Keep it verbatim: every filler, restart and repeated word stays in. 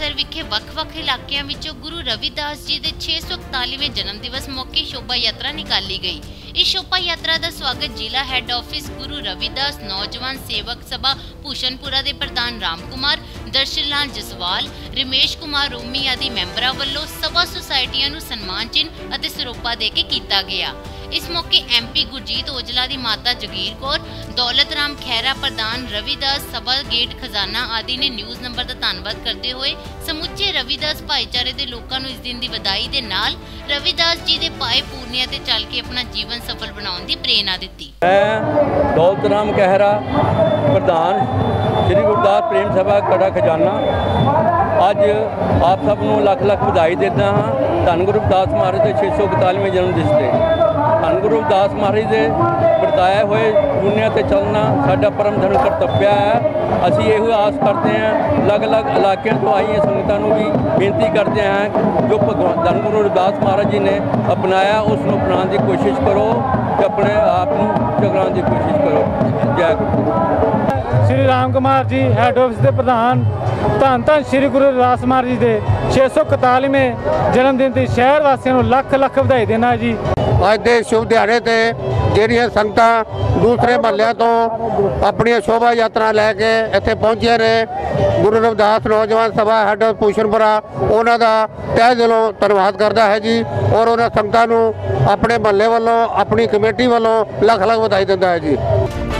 ਅੰਮ੍ਰਿਤਸਰ ਵਿਖੇ ਵੱਖ-ਵੱਖ ਇਲਾਕਿਆਂ ਵਿੱਚੋਂ ਗੁਰੂ ਰਵਿਦਾਸ ਜੀ ਦੇ छे सौ इकतालीवें जन्म दिवस मौके शोभा यात्रा निकाली गई। इस शोभा यात्रा का स्वागत जिला हैड ऑफिस गुरु रविदास नौजवान सेवक सभा भूषणपुरा के प्रधान राम कुमार, दर्शन लाल जसवाल, रमेश कुमार रोमी आदि मैंबरां वल्लों सभा सोसायटियां नूं सन्मान चिन्ह अते सरोपा दे के कीता गया। इस मौके एम पी गुरजीत औजला की माता जगीर कौर, दौलत राम खैरा प्रधान रविदास सभा गेट खजाना आदि ने न्यूज़ नंबर का धन्नवाद करते हुए समुचे रविदास भाईचारे के लोगों को इस दिन की वधाई के नाल रविदास जी के पाए पूर्णिया ते चल के अपना जीवन सफल बनाने की प्रेरणा दी। मैं दौलत राम खैरा प्रधान श्री गुरदास प्रेम सभा कड़ा खजाना अज आप सब नूं लख लख वधाई देता हाँ। धन गुरु रविदास महाराज के छे सौ इकतालीवें जन्म दिवस से धन गुरु रविदास महाराज के बरताए हुए पुण्य ते चलना साडा परम धर्म कर्तव्य है। असी ये आस करते हैं, अलग अलग इलाकों तो आई संगतां नूं भी बेनती करते हैं जो भगवान धन गुरु रविदास महाराज जी ने अपनाया उसनूं अपनाने की कोशिश करो ते अपने आप नूं जगाउण की कोशिश करो। जय गुरु। श्री राम कुमार जी हैड ऑफिस के प्रधान धन धन श्री गुरु रविदास महाराज जी के छे सौ इकतालीवें जन्मदिन की शहर वासियों को लख लख बधाई देना जी। अज के शुभ दिहाड़े ते ਜਿਹੜੀਆਂ ਸੰਗਤਾਂ दूसरे महल्लों तो अपनी शोभा यात्रा लैके इत्थे पहुंचे ने गुरु रविदास नौजवान सभा हैड भूषणपुरा उन्हों का तह दिलों धन्यवाद करता है जी और उन्होंने संगतां नूं अपने महल्ले वालों अपनी कमेटी वालों लख लख बधाई दिंदा है जी।